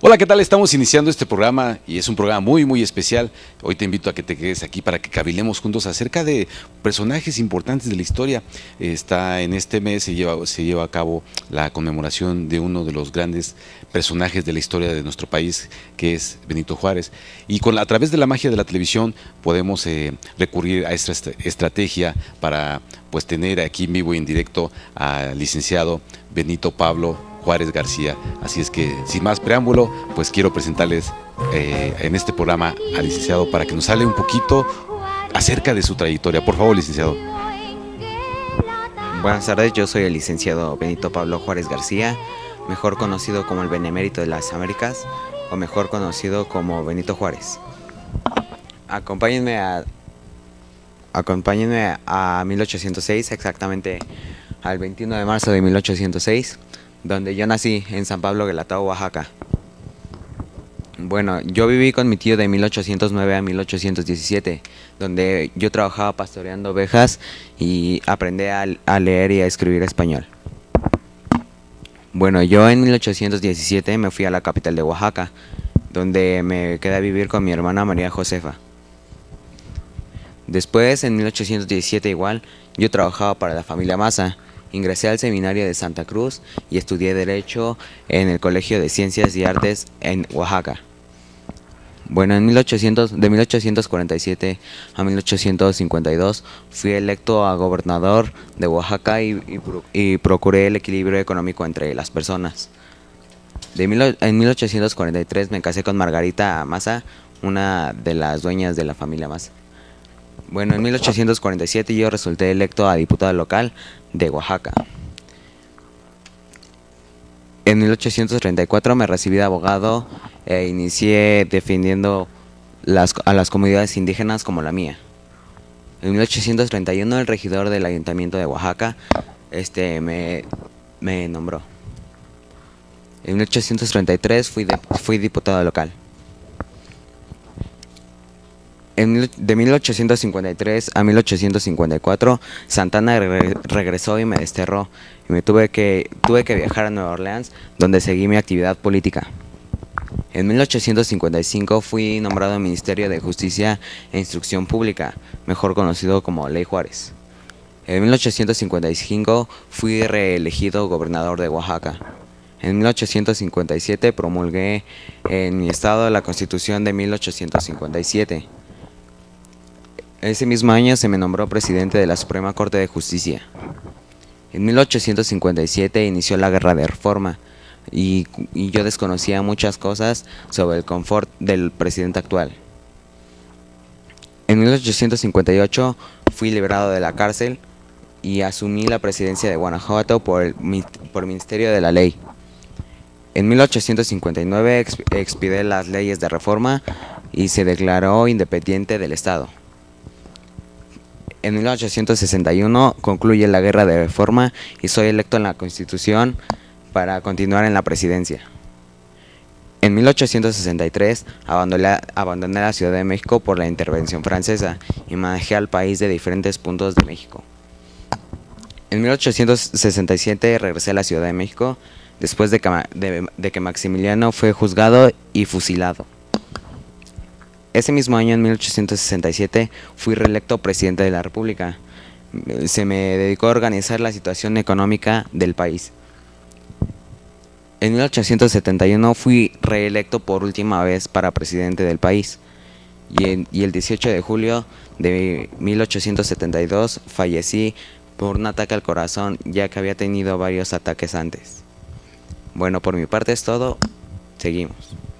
Hola, ¿qué tal? Estamos iniciando este programa y es un programa muy especial. Hoy te invito a que te quedes aquí para que cavilemos juntos acerca de personajes importantes de la historia. En este mes se lleva a cabo la conmemoración de uno de los grandes personajes de la historia de nuestro país, que es Benito Juárez. Y a través de la magia de la televisión podemos recurrir a esta estrategia para tener aquí en vivo y en directo al licenciado Benito Pablo Juárez García. Así es que, sin más preámbulo, quiero presentarles en este programa al licenciado para que nos hable un poquito acerca de su trayectoria. Por favor, licenciado. Buenas tardes, yo soy el licenciado Benito Pablo Juárez García, mejor conocido como el Benemérito de las Américas, o mejor conocido como Benito Juárez. Acompáñenme a 1806, exactamente al 21 de marzo de 1806, donde yo nací, en San Pablo Guelatao, Oaxaca. Bueno, yo viví con mi tío de 1809 a 1817, donde yo trabajaba pastoreando ovejas y aprendí a leer y a escribir español. Bueno, yo en 1817 me fui a la capital de Oaxaca, donde me quedé a vivir con mi hermana María Josefa. Después, en 1817 igual, yo trabajaba para la familia Maza. Ingresé al seminario de Santa Cruz y estudié Derecho en el Colegio de Ciencias y Artes en Oaxaca. Bueno, de 1847 a 1852 fui electo a gobernador de Oaxaca y procuré el equilibrio económico entre las personas. En 1843 me casé con Margarita Maza, una de las dueñas de la familia Maza. Bueno, en 1847 yo resulté electo a diputado local de Oaxaca. En 1834 me recibí de abogado e inicié defendiendo a las comunidades indígenas como la mía. En 1831 el regidor del Ayuntamiento de Oaxaca me nombró. En 1833 fui diputado local. De 1853 a 1854, Santana regresó y me desterró. Y tuve que viajar a Nueva Orleans, donde seguí mi actividad política. En 1855 fui nombrado al Ministerio de Justicia e Instrucción Pública, mejor conocido como Ley Juárez. En 1855 fui reelegido gobernador de Oaxaca. En 1857 promulgué en mi estado la Constitución de 1857. Ese mismo año se me nombró presidente de la Suprema Corte de Justicia. En 1857 inició la Guerra de Reforma y yo desconocía muchas cosas sobre el confort del presidente actual. En 1858 fui liberado de la cárcel y asumí la presidencia de Guanajuato por el Ministerio de la Ley. En 1859 expidé las leyes de reforma y se declaró independiente del Estado. En 1861 concluye la Guerra de Reforma y soy electo en la Constitución para continuar en la presidencia. En 1863 abandoné la Ciudad de México por la intervención francesa y manejé al país de diferentes puntos de México. En 1867 regresé a la Ciudad de México después de que Maximiliano fue juzgado y fusilado. Ese mismo año, en 1867, fui reelecto presidente de la República. Se me dedicó a organizar la situación económica del país. En 1871 fui reelecto por última vez para presidente del país. Y el 18 de julio de 1872 fallecí por un ataque al corazón, ya que había tenido varios ataques antes. Bueno, por mi parte es todo. Seguimos.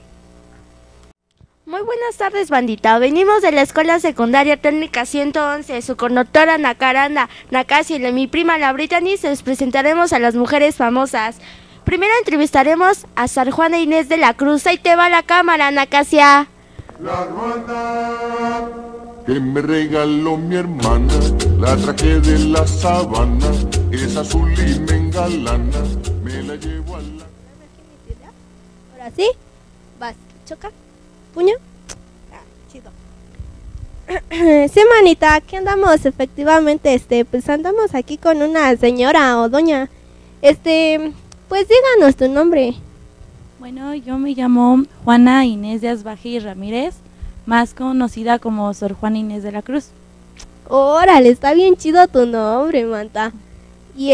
Muy buenas tardes, bandita. Venimos de la Escuela Secundaria Técnica 111. Su conductora Nacaranda, Nakasi y mi prima la Brittany les presentaremos a las mujeres famosas. Primero entrevistaremos a Sor Juana Inés de la Cruz. Ahí te va la cámara, Nacasia. La ruana que me regaló mi hermana, la traje de la sabana, es azul y me engalana, me la llevo a la... Ahora sí, vas, choca. ¿Puño? Ah, chido. Sí, manita, aquí andamos, efectivamente, pues andamos aquí con una señora o doña. Pues díganos tu nombre. Bueno, yo me llamo Juana Inés de Asbaje y Ramírez, más conocida como Sor Juana Inés de la Cruz. Órale, está bien chido tu nombre, Manta. Y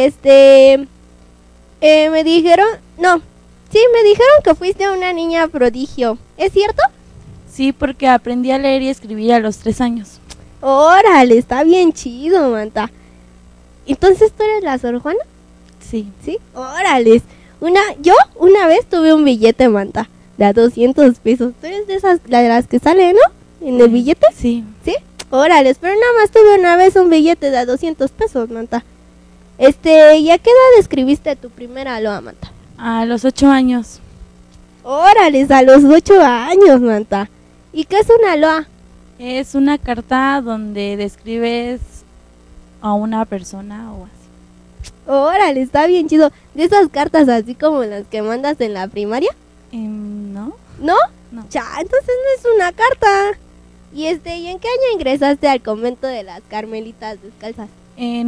me dijeron, no, sí, me dijeron que fuiste una niña prodigio. ¿Es cierto? Sí, porque aprendí a leer y escribir a los 3 años. Órale, está bien chido, Manta. Entonces, ¿tú eres la Sor Juana? Sí. ¿Sí? Órale. Yo una vez tuve un billete, Manta, de a 200 pesos. ¿Tú eres de esas, de las que sale, no? ¿En el billete? Sí. ¿Sí? Órale, pero nada más tuve una vez un billete de a 200 pesos, Manta. ¿Y a qué edad escribiste tu primera loa, Manta? A los 8 años. Órale, a los 8 años, Manta. ¿Y qué es una loa? Es una carta donde describes a una persona o así. Órale, está bien chido. De esas cartas así como las que mandas en la primaria. ¿No? ¿No? No. Ya, entonces no es una carta. ¿Y y en qué año ingresaste al convento de las Carmelitas Descalzas? En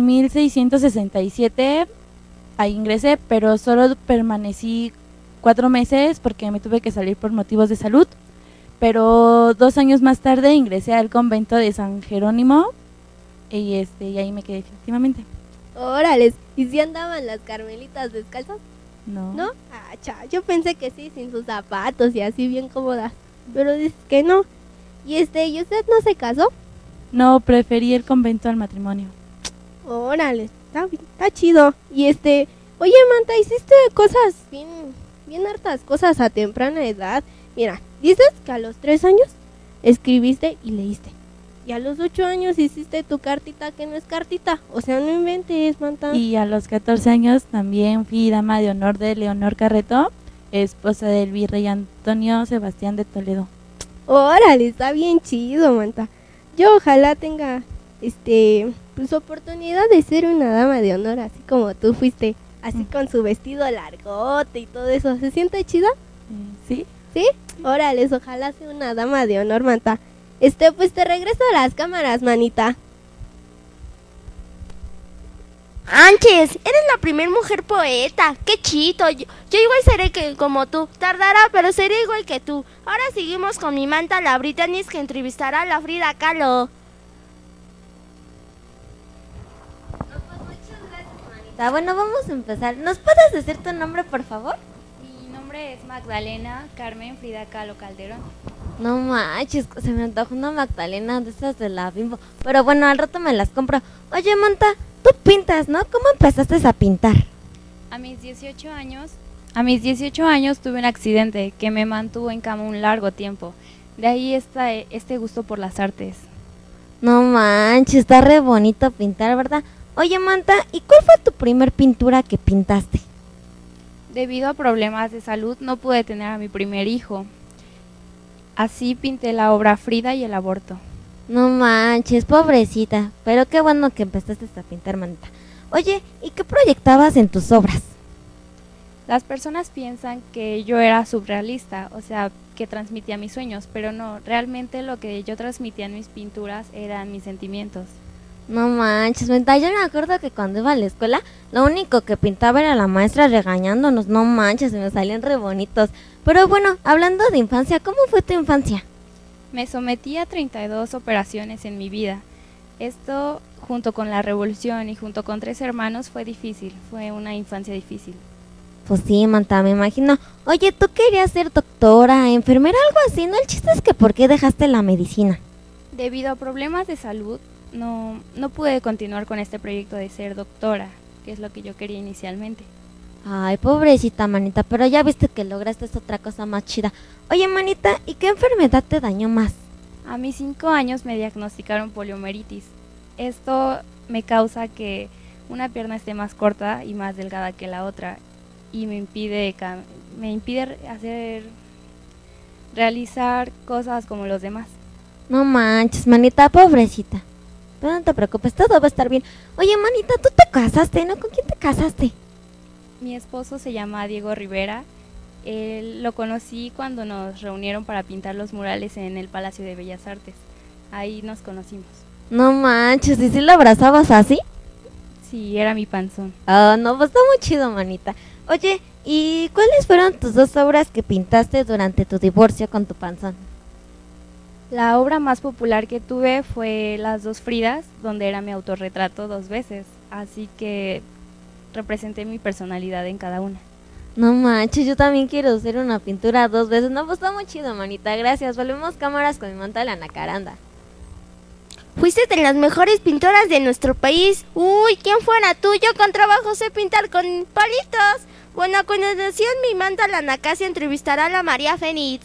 1667 ahí ingresé, pero solo permanecí 4 meses porque me tuve que salir por motivos de salud. Pero 2 años más tarde ingresé al convento de San Jerónimo y ahí me quedé definitivamente. Órale, ¿y si andaban las Carmelitas Descalzas? No. ¿No? Ah, cha, yo pensé que sí, sin sus zapatos y así bien cómodas. Pero dices que no. ¿Y ¿y usted no se casó? No, preferí el convento al matrimonio. Órale, está chido. Y oye, Manta, hiciste cosas bien hartas cosas a temprana edad. Mira, dices que a los 3 años escribiste y leíste. Y a los 8 años hiciste tu cartita que no es cartita. O sea, no inventes, Manta. Y a los 14 años también fui dama de honor de Leonor Carreto, esposa del virrey Antonio Sebastián de Toledo. Órale, está bien chido, Manta. Yo ojalá tenga, pues oportunidad de ser una dama de honor, así como tú fuiste, así con su vestido largote y todo eso. ¿Se siente chida? Sí. ¿Sí? Órale, ojalá sea una dama de honor, Manta. Pues te regreso a las cámaras, manita. Anches, eres la primer mujer poeta. Qué chido. Yo igual seré como tú. Tardará, pero seré igual que tú. Ahora seguimos con mi Manta, la Britannis, que entrevistará a la Frida Kahlo. Bueno, vamos a empezar. ¿Nos puedes decir tu nombre, por favor? Mi nombre es Magdalena Carmen Frida Kahlo Calderón. No manches, se me antoja una Magdalena de esas de la Bimbo. Pero bueno, al rato me las compro. Oye, Manta, tú pintas, ¿no? ¿Cómo empezaste a pintar? A mis 18 años tuve un accidente que me mantuvo en cama un largo tiempo. De ahí está este gusto por las artes. No manches, está re bonito pintar, ¿verdad? Oye, Manta, ¿y cuál fue tu primer pintura que pintaste? Debido a problemas de salud no pude tener a mi primer hijo. Así pinté la obra Frida y el aborto. No manches, pobrecita. Pero qué bueno que empezaste a pintar, Manta. Oye, ¿y qué proyectabas en tus obras? Las personas piensan que yo era surrealista, o sea, que transmitía mis sueños, pero no, realmente lo que yo transmitía en mis pinturas eran mis sentimientos. No manches, Manta, yo me acuerdo que cuando iba a la escuela, lo único que pintaba era la maestra regañándonos. No manches, se me salían re bonitos. Pero bueno, hablando de infancia, ¿cómo fue tu infancia? Me sometí a 32 operaciones en mi vida. Esto, junto con la revolución y junto con 3 hermanos, fue difícil, fue una infancia difícil. Pues sí, Manta, me imagino. Oye, ¿tú querías ser doctora, enfermera, algo así? ¿No? El chiste es que ¿por qué dejaste la medicina? Debido a problemas de salud, no pude continuar con este proyecto de ser doctora, que es lo que yo quería inicialmente. Ay, pobrecita, manita, pero ya viste que lograste otra cosa más chida. Oye, manita, ¿y qué enfermedad te dañó más? A mis 5 años me diagnosticaron poliomielitis. Esto me causa que una pierna esté más corta y más delgada que la otra y me impide realizar cosas como los demás. No manches, manita, pobrecita. Pero no te preocupes, todo va a estar bien. Oye, manita, tú te casaste, ¿no? ¿Con quién te casaste? Mi esposo se llama Diego Rivera. Lo conocí cuando nos reunieron para pintar los murales en el Palacio de Bellas Artes. Ahí nos conocimos. No manches, ¿y si lo abrazabas así? Sí, era mi panzón. Ah, no, pues está muy chido, manita. Oye, ¿y cuáles fueron tus 2 obras que pintaste durante tu divorcio con tu panzón? La obra más popular que tuve fue Las 2 Fridas, donde era mi autorretrato 2 veces, así que representé mi personalidad en cada una. No manches, yo también quiero hacer una pintura 2 veces. No, pues está muy chido, manita, gracias. Volvemos cámaras con mi manta de la nacaranda. Fuiste de las mejores pintoras de nuestro país. Uy, ¿quién fuera tú? Yo con trabajo sé pintar con palitos. Bueno, a continuación mi manta la Nacasia entrevistará a la María Fénix.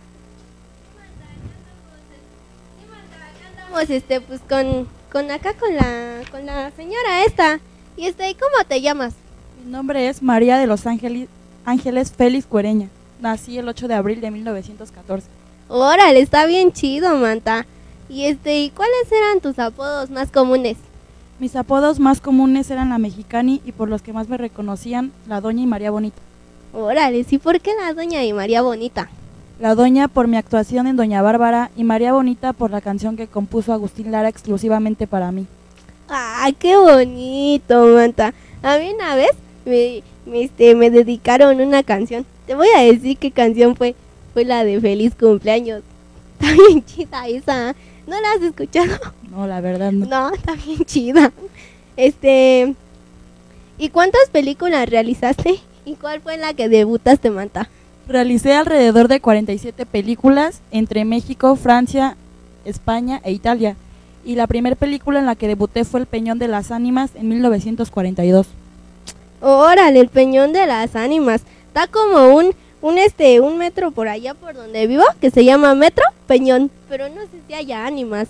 Pues con acá con la señora esta. ¿Y cómo te llamas? Mi nombre es María de los Ángeles Félix Cuereña. Nací el 8 de abril de 1914. Órale, está bien chido, manta. ¿Y cuáles eran tus apodos más comunes? Mis apodos más comunes eran la Mexicani y por los que más me reconocían, la Doña y María Bonita. Órale, ¿sí por qué la Doña y María Bonita? La Doña por mi actuación en Doña Bárbara y María Bonita por la canción que compuso Agustín Lara exclusivamente para mí. ¡Ah, qué bonito, manta! A mí una vez me dedicaron una canción. Te voy a decir qué canción fue. Fue la de Feliz Cumpleaños. Está bien chida esa. ¿No la has escuchado? No, la verdad no. No, está bien chida. ¿Y cuántas películas realizaste? ¿Y cuál fue la que debutaste, manta? Realicé alrededor de 47 películas entre México, Francia, España e Italia. Y la primera película en la que debuté fue El Peñón de las Ánimas en 1942. Órale, El Peñón de las Ánimas. Está como un metro por allá por donde vivo, que se llama Metro Peñón, pero no sé si haya ánimas.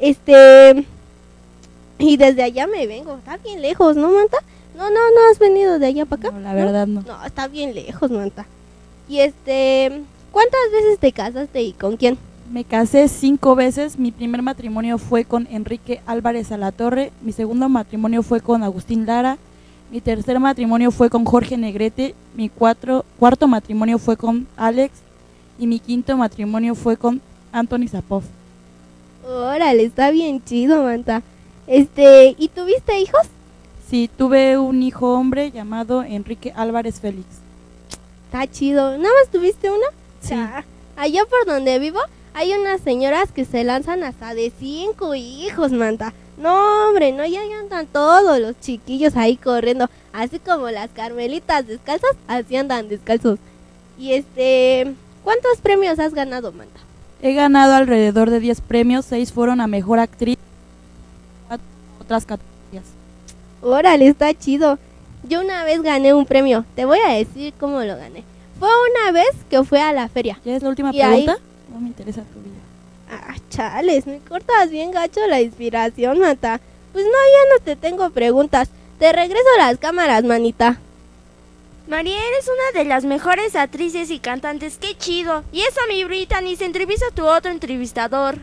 Y desde allá me vengo, está bien lejos, ¿no, manta? No has venido de allá para acá. No, la verdad no. No, está bien lejos, manta. Y ¿cuántas veces te casaste y con quién? Me casé 5 veces. Mi primer matrimonio fue con Enrique Álvarez Alatorre, mi segundo matrimonio fue con Agustín Lara, mi tercer matrimonio fue con Jorge Negrete, mi cuarto matrimonio fue con Alex y mi quinto matrimonio fue con Anthony Zapov. Órale, está bien chido, manta. ¿Y tuviste hijos? Sí, tuve un hijo hombre llamado Enrique Álvarez Félix. Está chido. ¿Nada más tuviste una? Sí. Allá por donde vivo hay unas señoras que se lanzan hasta de 5 hijos, manta. No, hombre, no, ya andan todos los chiquillos ahí corriendo. Así como las carmelitas descalzas, así andan descalzos. Y ¿cuántos premios has ganado, manta? He ganado alrededor de 10 premios, 6 fueron a Mejor Actriz, otras categorías. Órale, está chido. Yo una vez gané un premio, te voy a decir cómo lo gané. Fue una vez que fui a la feria. ¿Ya es la última Y pregunta? ahí- No me interesa tu vida. Ah, chales, me cortas bien gacho la inspiración, manta. Pues no, ya no te tengo preguntas. Te regreso las cámaras, manita. María, eres una de las mejores actrices y cantantes. ¡Qué chido! Y eso, mi Brittany, se entrevista a tu otro entrevistador.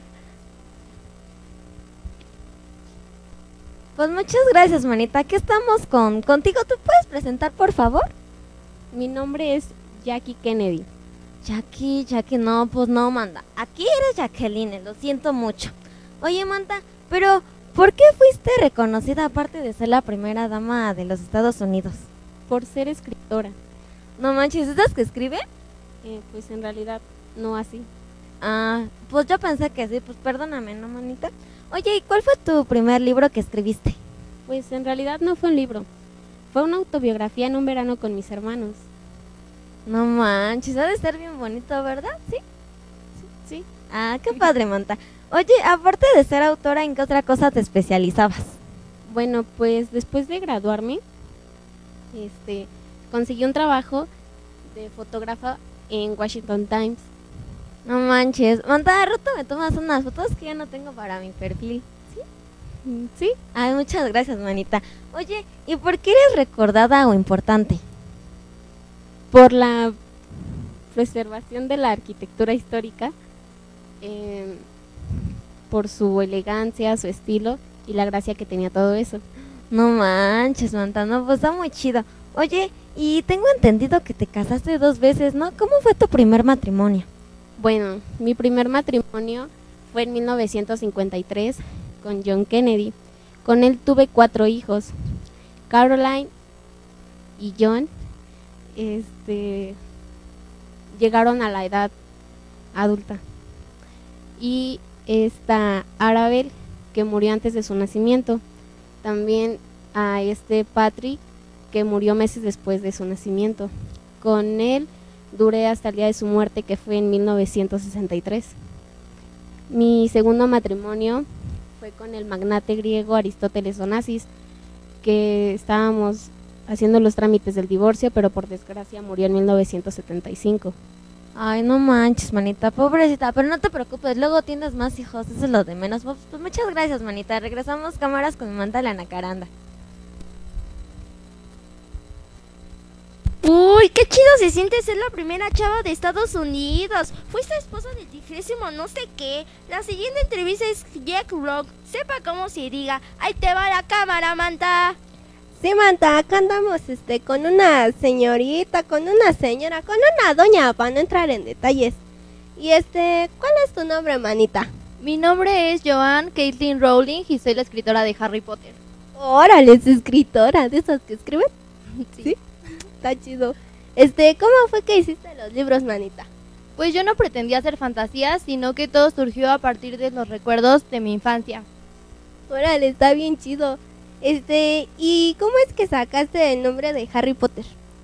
Pues muchas gracias, manita. Aquí estamos contigo. ¿Tú puedes presentar, por favor? Mi nombre es Jackie Kennedy. Jackie, no, pues no, manda. Aquí eres Jacqueline, lo siento mucho. Oye, manta, pero ¿por qué fuiste reconocida aparte de ser la primera dama de los Estados Unidos? Por ser escritora. No manches, ¿esas que escriben? Pues en realidad no así. Ah, pues yo pensé que sí, pues perdóname, ¿no, manita? Oye, ¿y cuál fue tu primer libro que escribiste? Pues en realidad no fue un libro. Fue una autobiografía en un verano con mis hermanos. No manches, ha de ser bien bonito, ¿verdad? ¿Sí? Sí. Ah, qué padre, manta. Oye, aparte de ser autora, ¿en qué otra cosa te especializabas? Bueno, pues después de graduarme, conseguí un trabajo de fotógrafa en Washington Times. No manches, manta, de rato me tomas unas fotos que ya no tengo para mi perfil. Sí. Ay, muchas gracias, manita. Oye, ¿y por qué eres recordada o importante? Por la preservación de la arquitectura histórica, por su elegancia, su estilo y la gracia que tenía todo eso. No manches, manta, no, pues está muy chido. Oye, y tengo entendido que te casaste 2 veces, ¿no? ¿Cómo fue tu primer matrimonio? Bueno, mi primer matrimonio fue en 1953 con John Kennedy. Con él tuve 4 hijos, Caroline y John. llegaron a la edad adulta. Y está Arabel, que murió antes de su nacimiento. También a Patrick, que murió meses después de su nacimiento. Con él duré hasta el día de su muerte, que fue en 1963. Mi segundo matrimonio fue con el magnate griego Aristóteles Onassis, que estábamos haciendo los trámites del divorcio, pero por desgracia murió en 1975. Ay, no manches, manita, pobrecita, pero no te preocupes, luego tienes más hijos, eso es lo de menos. Pues muchas gracias, manita, regresamos cámaras con Manta la Nacaranda. Uy, qué chido se siente ser la primera chava de Estados Unidos. Fuiste esposa del 30º no sé qué. La siguiente entrevista es Jack Rock. Sepa cómo se diga. Ahí te va la cámara, Manta. Sí, Manta, acá andamos con una señorita, con una señora, con una doña, para no entrar en detalles. Y ¿cuál es tu nombre, manita? Mi nombre es Joanne Caitlin Rowling y soy la escritora de Harry Potter. Órale, es escritora, de esas que escriben. Sí. Está chido. ¿Cómo fue que hiciste los libros, manita? Pues yo no pretendía hacer fantasías, sino que todo surgió a partir de los recuerdos de mi infancia. Órale, está bien chido. ¿Y cómo es que sacaste el nombre de Harry Potter?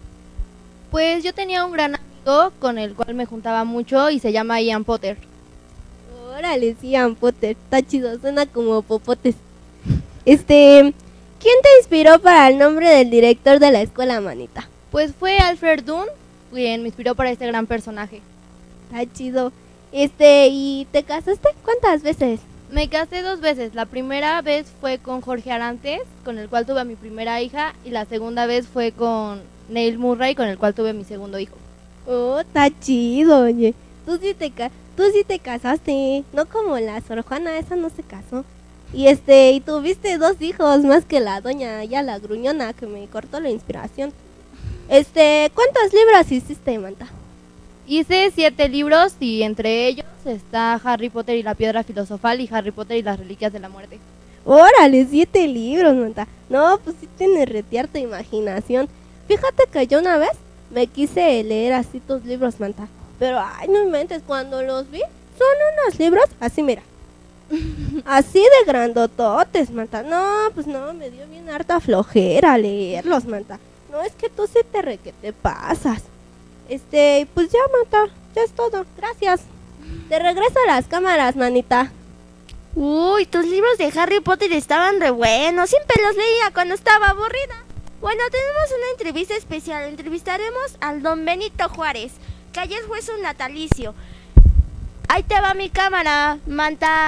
Pues yo tenía un gran amigo con el cual me juntaba mucho y se llama Ian Potter. Órale, sí, Ian Potter, está chido, suena como popotes. ¿Quién te inspiró para el nombre del director de la escuela, manita? Pues fue Alfred Dunn, quien me inspiró para este gran personaje. Está chido. ¿Y te casaste cuántas veces? Me casé 2 veces. La primera vez fue con Jorge Arantes, con el cual tuve a mi primera hija, y la segunda vez fue con Neil Murray, con el cual tuve mi segundo hijo. Oh, está chido, oye. Tú sí te casaste, no como la Sor Juana, esa no se casó. Y tuviste 2 hijos, más que la doña ya la gruñona que me cortó la inspiración. ¿Cuántos libros hiciste, Manta? Hice 7 libros y entre ellos está Harry Potter y la Piedra Filosofal y Harry Potter y las Reliquias de la Muerte. Órale, 7 libros, Manta. No, pues sí tienes retear tu imaginación. Fíjate que yo una vez me quise leer así tus libros, Manta. Pero, ay, no inventes, cuando los vi, son unos libros así, mira. Así de grandototes, Manta. No, pues no, me dio bien harta flojera leerlos, Manta. No, es que tú sí te pasas. Pues ya, Manta, ya es todo, gracias. Te regreso a las cámaras, manita. Uy, tus libros de Harry Potter estaban re buenos. Siempre los leía cuando estaba aburrida. Bueno, tenemos una entrevista especial. Entrevistaremos al don Benito Juárez, que ayer fue su natalicio. Ahí te va mi cámara, Manta.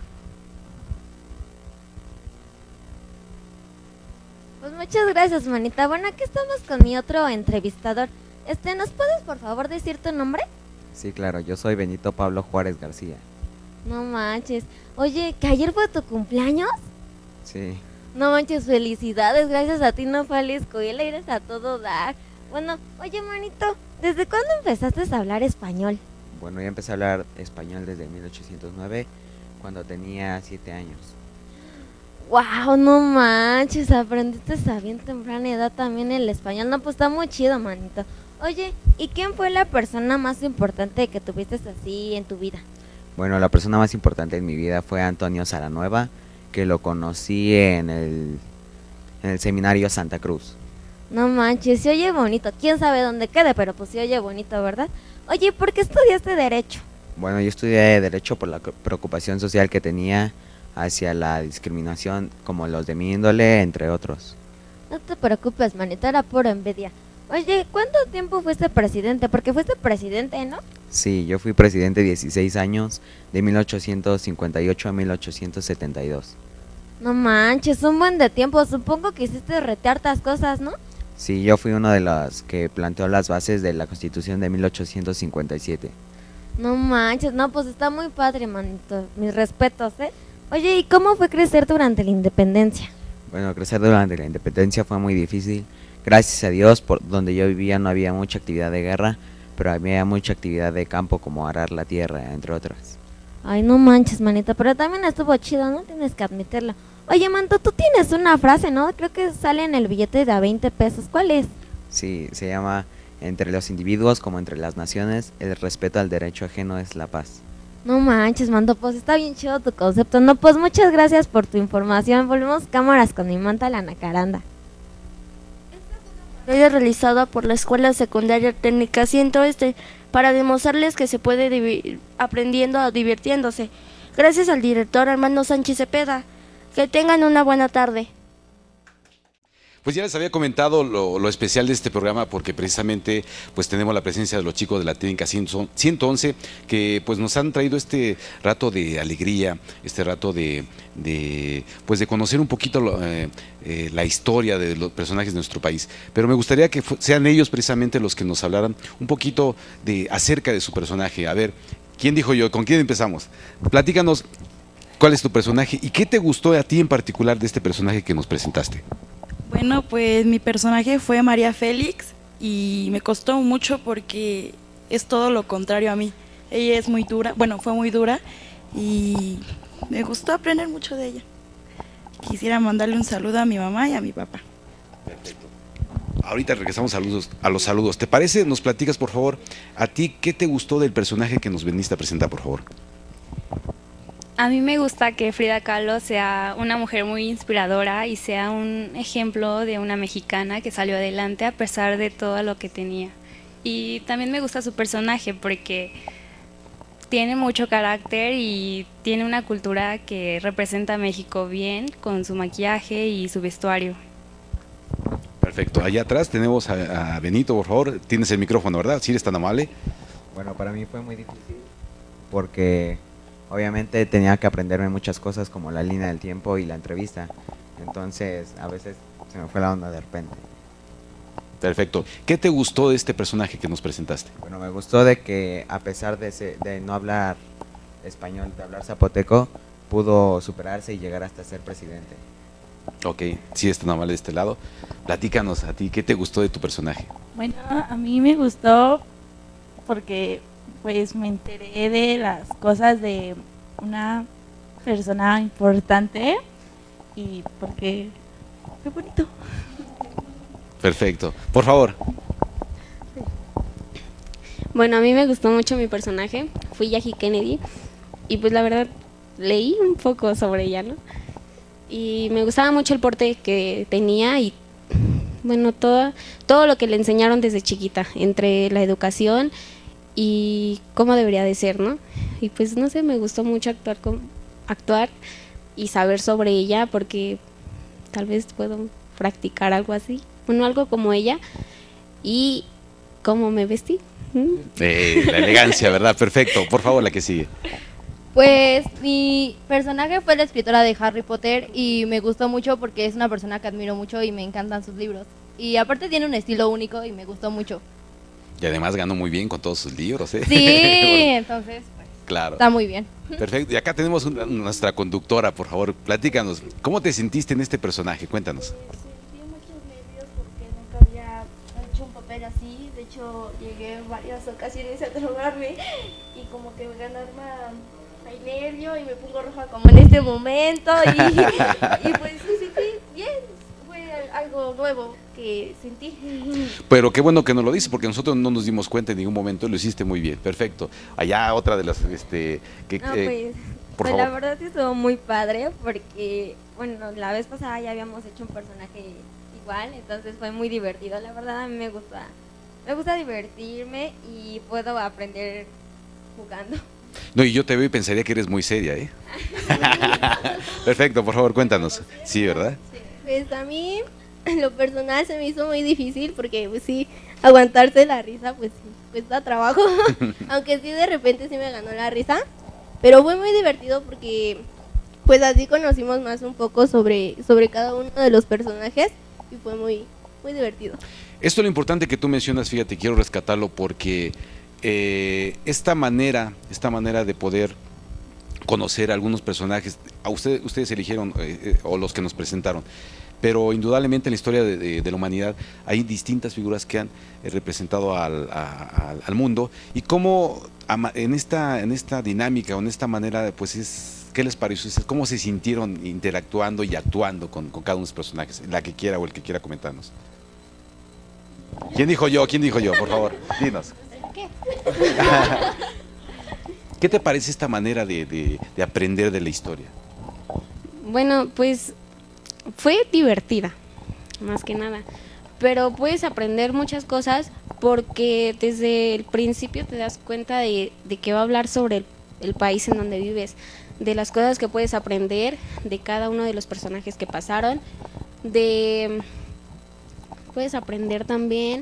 Pues muchas gracias, manita. Bueno, aquí estamos con mi otro entrevistador. ¿Nos puedes por favor decir tu nombre? Sí, claro, yo soy Benito Pablo Juárez García. No manches. Oye, ¿que ayer fue tu cumpleaños? Sí. No manches, felicidades, gracias a ti no fue a la escuela, eres a todo dar. Bueno, oye, manito, ¿desde cuándo empezaste a hablar español? Bueno, yo empecé a hablar español desde 1809, cuando tenía 7 años. Wow, no manches, aprendiste a bien temprana edad también el español. No, pues está muy chido, manito. Oye, ¿y quién fue la persona más importante que tuviste así en tu vida? Bueno, la persona más importante en mi vida fue Antonio Saranueva, que lo conocí en el seminario Santa Cruz. No manches, se oye bonito. Quién sabe dónde quede, pero pues se oye bonito, ¿verdad? Oye, ¿por qué estudiaste Derecho? Bueno, yo estudié Derecho por la preocupación social que tenía hacia la discriminación como los de mi índole, entre otros. No te preocupes, manita, era pura envidia. Oye, ¿cuánto tiempo fuiste presidente? Porque fuiste presidente, ¿no? Sí, yo fui presidente 16 años, de 1858 a 1872. No manches, un buen de tiempo. Supongo que hiciste hartas cosas, ¿no? Sí, yo fui uno de los que planteó las bases de la Constitución de 1857. No manches, no, pues está muy padre, manito. Mis respetos, ¿eh? Oye, ¿y cómo fue crecer durante la independencia? Bueno, crecer durante la independencia fue muy difícil. Gracias a Dios, por donde yo vivía no había mucha actividad de guerra, pero había mucha actividad de campo como arar la tierra, entre otras. Ay, no manches, manita, pero también estuvo chido, ¿no? Tienes que admitirlo. Oye, Manto, tú tienes una frase, ¿no? Creo que sale en el billete de a 20 pesos. ¿Cuál es? Sí, se llama entre los individuos como entre las naciones, el respeto al derecho ajeno es la paz. No manches, Mando, pues está bien chido tu concepto. No, pues muchas gracias por tu información. Volvemos cámaras con mi manta la nacaranda. Ella realizada por la Escuela Secundaria Técnica 100 para demostrarles que se puede aprendiendo o divirtiéndose. Gracias al director Armando Sánchez Cepeda. Que tengan una buena tarde. Pues ya les había comentado lo especial de este programa porque precisamente pues tenemos la presencia de los chicos de la técnica 111 que pues nos han traído este rato de alegría, este rato de conocer un poquito la historia de los personajes de nuestro país. Pero me gustaría que sean ellos precisamente los que nos hablaran un poquito acerca de su personaje. A ver, ¿quién dijo yo? ¿Con quién empezamos? Platícanos cuál es tu personaje y qué te gustó a ti en particular de este personaje que nos presentaste. Bueno, pues mi personaje fue María Félix y me costó mucho porque es todo lo contrario a mí. Ella es muy dura, bueno, fue muy dura y me gustó aprender mucho de ella. Quisiera mandarle un saludo a mi mamá y a mi papá. Perfecto. Ahorita regresamos a los saludos. ¿Te parece? Nos platicas, por favor, a ti, ¿qué te gustó del personaje que nos viniste a presentar, por favor? A mí me gusta que Frida Kahlo sea una mujer muy inspiradora y sea un ejemplo de una mexicana que salió adelante a pesar de todo lo que tenía. Y también me gusta su personaje porque tiene mucho carácter y tiene una cultura que representa a México bien con su maquillaje y su vestuario. Perfecto. Allá atrás tenemos a Benito, por favor. Tienes el micrófono, ¿verdad? ¿Sí eres tan amable? Bueno, para mí fue muy difícil porque obviamente tenía que aprenderme muchas cosas como la línea del tiempo y la entrevista. Entonces, a veces se me fue la onda de repente. Perfecto. ¿Qué te gustó de este personaje que nos presentaste? Bueno, me gustó de que a pesar de no hablar español, de hablar zapoteco, pudo superarse y llegar hasta ser presidente. Ok, sí es tan amable de este lado. Platícanos a ti, ¿qué te gustó de tu personaje? Bueno, a mí me gustó porque pues me enteré de las cosas de una persona importante y porque fue bonito. Perfecto. Por favor. Bueno, a mí me gustó mucho mi personaje, fui Jackie Kennedy y pues la verdad leí un poco sobre ella, ¿no? Y me gustaba mucho el porte que tenía y bueno, todo lo que le enseñaron desde chiquita, entre la educación y cómo debería de ser, ¿no? Y pues no sé, me gustó mucho actuar y saber sobre ella porque tal vez puedo practicar algo así, bueno, algo como ella y cómo me vestí. La elegancia, ¿verdad? Perfecto. Por favor, la que sigue. Pues mi personaje fue la escritora de Harry Potter y me gustó mucho porque es una persona que admiro mucho y me encantan sus libros. Y aparte tiene un estilo único y me gustó mucho. Y además ganó muy bien con todos sus libros, ¿eh? Sí, entonces pues, claro. Está muy bien. Perfecto. Y acá tenemos nuestra conductora, por favor, platícanos. ¿Cómo te sentiste en este personaje? Cuéntanos. Sentí muchos nervios porque nunca había hecho un papel así. De hecho, llegué en varias ocasiones a drogarme y como que me ganó el nervio y me pongo roja como en este momento y pues me sentí bien. Fue algo nuevo que sentí. Pero qué bueno que nos lo dices, porque nosotros no nos dimos cuenta en ningún momento, lo hiciste muy bien, perfecto. Allá otra de las, por favor. La verdad sí estuvo muy padre, porque, bueno, la vez pasada ya habíamos hecho un personaje igual, entonces fue muy divertido, la verdad a mí me gusta divertirme y puedo aprender jugando. No, y yo te veo y pensaría que eres muy seria, ¿eh? Perfecto, por favor, cuéntanos. Sí, ¿verdad? Sí. Pues a mí, en lo personal, se me hizo muy difícil porque, pues sí, aguantarse la risa, pues sí, cuesta trabajo. Aunque sí, de repente sí me ganó la risa. Pero fue muy divertido porque, pues así conocimos más un poco sobre cada uno de los personajes y fue muy, muy divertido. Esto es lo importante que tú mencionas, fíjate, quiero rescatarlo porque esta manera de poder conocer a algunos personajes, a ustedes eligieron, o los que nos presentaron, pero indudablemente en la historia de la humanidad hay distintas figuras que han representado al mundo, y cómo en esta dinámica o en esta manera, pues ¿qué les pareció? ¿Cómo se sintieron interactuando y actuando con cada uno de los personajes? La que quiera o el que quiera comentarnos. ¿Quién dijo yo? ¿Quién dijo yo? Por favor, dinos. ¿Qué te parece esta manera de aprender de la historia? Bueno, pues fue divertida, más que nada. Pero puedes aprender muchas cosas porque desde el principio te das cuenta de que va a hablar sobre el país en donde vives, de las cosas que puedes aprender, de cada uno de los personajes que pasaron, puedes aprender también,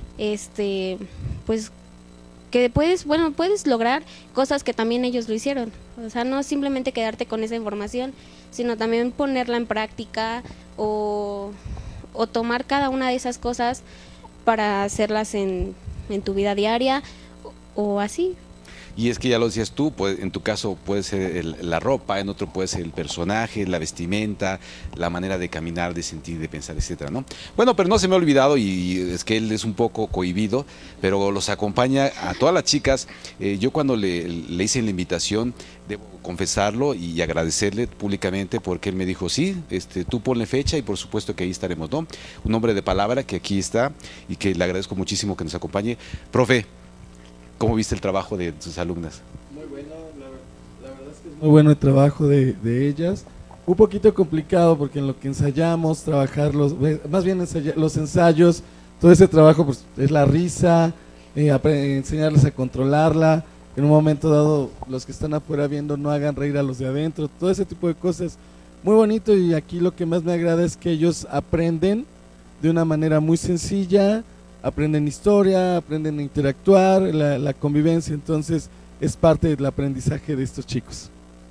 pues que puedes lograr cosas que también ellos lo hicieron. O sea, no simplemente quedarte con esa información, sino también ponerla en práctica o tomar cada una de esas cosas para hacerlas en tu vida diaria o así. Y es que ya lo decías tú, pues, en tu caso puede ser la ropa, en otro puede ser el personaje, la vestimenta, la manera de caminar, de sentir, de pensar, etcétera, ¿no? Bueno, pero no se me ha olvidado, y es que él es un poco cohibido, pero los acompaña a todas las chicas. Yo cuando le hice la invitación, debo confesarlo y agradecerle públicamente porque él me dijo, sí, tú ponle fecha y por supuesto que ahí estaremos, ¿no? Un hombre de palabra que aquí está y que le agradezco muchísimo que nos acompañe. Profe, ¿cómo viste el trabajo de sus alumnas? Muy bueno, la verdad es que es muy bueno el trabajo de ellas. Un poquito complicado porque en lo que ensayamos, trabajar los ensayos, todo ese trabajo pues, es la risa, enseñarles a controlarla. En un momento dado, los que están afuera viendo no hagan reír a los de adentro, todo ese tipo de cosas. Muy bonito, y aquí lo que más me agrada es que ellos aprenden de una manera muy sencilla, aprenden historia, aprenden a interactuar, la convivencia, entonces es parte del aprendizaje de estos chicos.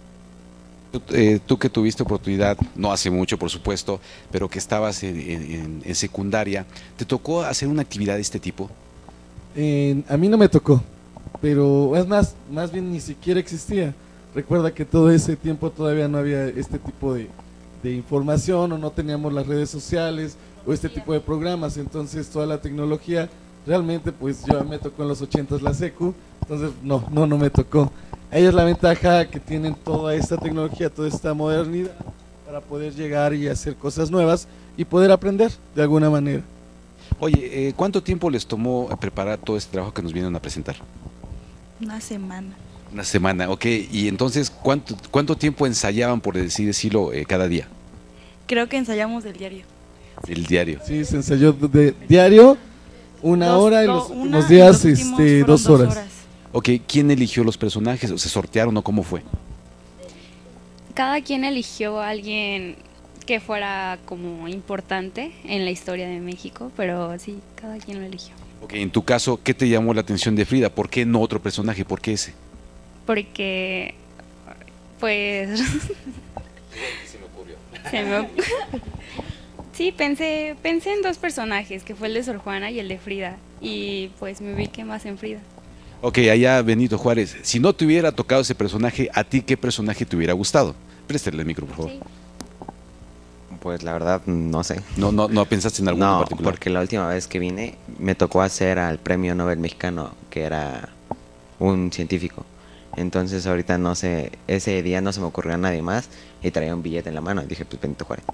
Tú que tuviste oportunidad, no hace mucho por supuesto, pero que estabas en secundaria, ¿te tocó hacer una actividad de este tipo? A mí no me tocó, pero es más bien ni siquiera existía. Recuerda que todo ese tiempo todavía no había este tipo de información, o no teníamos las redes sociales o este tipo de programas, entonces toda la tecnología realmente pues yo me tocó en los 80s la secu, entonces no me tocó. Ella es la ventaja que tienen toda esta tecnología, toda esta modernidad para poder llegar y hacer cosas nuevas y poder aprender de alguna manera. Oye, ¿cuánto tiempo les tomó preparar todo este trabajo que nos vienen a presentar? Una semana. Una semana, ok. Y entonces, ¿cuánto tiempo ensayaban, por decirlo, cada día? Creo que ensayamos del diario. Del diario. Sí, se ensayó de diario, una hora, y los últimos días 2 horas. Ok, ¿quién eligió los personajes? ¿O se sortearon o cómo fue? Cada quien eligió a alguien que fuera como importante en la historia de México, pero sí, cada quien lo eligió. Ok, en tu caso, ¿qué te llamó la atención de Frida? ¿Por qué no otro personaje? ¿Por qué ese? Porque, pues... Se me ocurrió. Sí, pensé en 2 personajes, que fue el de Sor Juana y el de Frida, y pues me ubiqué más en Frida. Ok, allá Benito Juárez, si no te hubiera tocado ese personaje, ¿a ti qué personaje te hubiera gustado? Préstale el micro, por favor. Sí. Pues la verdad, no sé. ¿No pensaste en alguno en particular? Porque la última vez que vine me tocó hacer al premio Nobel mexicano, que era un científico. Entonces ahorita no sé, ese día no se me ocurrió a nadie más y traía un billete en la mano y dije, pues Benito Juárez.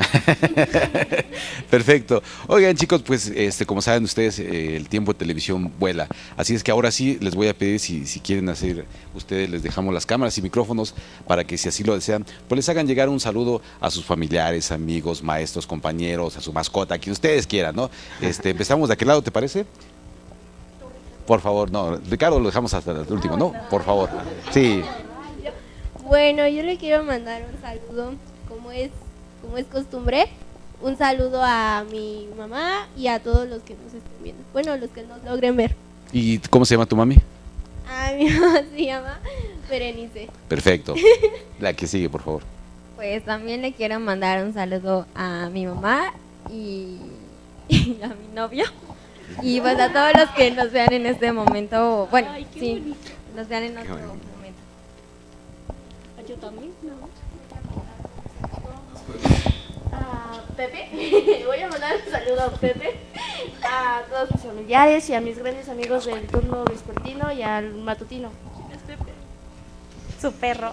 Perfecto. Oigan, chicos, pues como saben ustedes, el tiempo de televisión vuela. Así es que ahora sí les voy a pedir, si quieren hacer ustedes, les dejamos las cámaras y micrófonos para que, si así lo desean, pues les hagan llegar un saludo a sus familiares, amigos, maestros, compañeros, a su mascota, a quien ustedes quieran, ¿no? Empezamos de aquel lado, ¿te parece? Por favor, no, Ricardo lo dejamos hasta el último, ¿no? Por favor. Sí. Bueno, yo le quiero mandar un saludo, como es costumbre, un saludo a mi mamá y a todos los que nos estén viendo. Bueno, los que nos logren ver. ¿Y cómo se llama tu mami? A mi mamá se llama Berenice. Perfecto. La que sigue, por favor. Pues también le quiero mandar un saludo a mi mamá y a mi novio. Y pues a todos los que nos vean en este momento, bueno, sí, nos vean en otro momento. Yo también, ¿no? Pepe, voy a mandar un saludo a Pepe, a todos mis familiares y a mis grandes amigos del turno vespertino y al matutino. ¿Es Pepe? Su perro.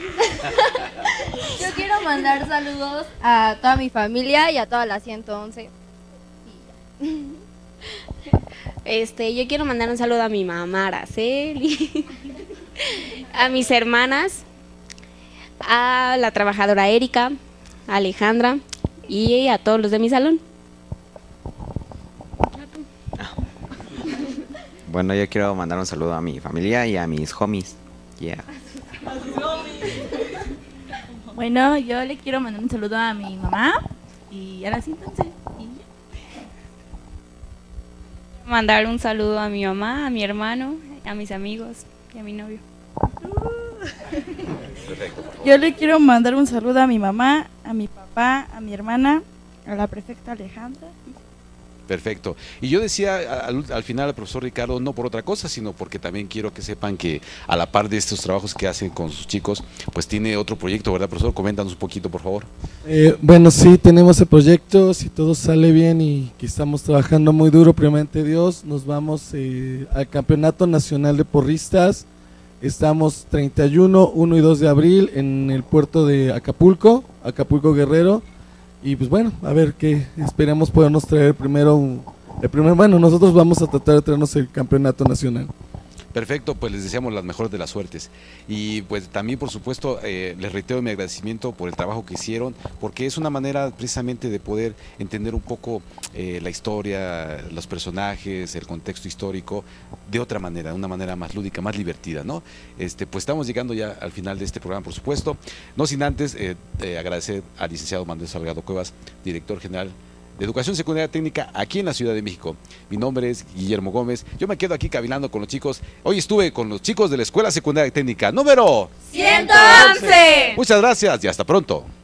Yo quiero mandar saludos a toda mi familia y a toda la 111. Yo quiero mandar un saludo a mi mamá, Araceli, a mis hermanas, a la trabajadora Erika, a Alejandra y a todos los de mi salón. Bueno, yo quiero mandar un saludo a mi familia y a mis homies. Yeah. Bueno, yo le quiero mandar un saludo a mi mamá y ahora sí, entonces. Mandar un saludo a mi mamá, a mi hermano, a mis amigos y a mi novio. Yo le quiero mandar un saludo a mi mamá, a mi papá, a mi hermana, a la prefecta Alejandra. Perfecto. Y yo decía al final al profesor Ricardo, no por otra cosa, sino porque también quiero que sepan que a la par de estos trabajos que hacen con sus chicos, pues tiene otro proyecto, ¿verdad, profesor? Coméntanos un poquito, por favor. Bueno, sí, tenemos el proyecto, si todo sale bien y que estamos trabajando muy duro, primeramente Dios, nos vamos al Campeonato Nacional de Porristas. Estamos 31, 1 y 2 de abril en el puerto de Acapulco, Acapulco Guerrero. Y pues bueno, a ver qué esperamos podernos traer bueno, nosotros vamos a tratar de traernos el campeonato nacional. Perfecto, pues les deseamos las mejores de las suertes. Y pues también, por supuesto, les reitero mi agradecimiento por el trabajo que hicieron, porque es una manera precisamente de poder entender un poco la historia, los personajes, el contexto histórico, de otra manera, de una manera más lúdica, más divertida, ¿no? Pues estamos llegando ya al final de este programa, por supuesto, no sin antes agradecer al licenciado Manuel Salgado Cuevas, director general de Educación Secundaria Técnica aquí en la Ciudad de México. Mi nombre es Guillermo Gómez, yo me quedo aquí cavilando con los chicos. Hoy estuve con los chicos de la Escuela Secundaria Técnica número 111. Muchas gracias y hasta pronto.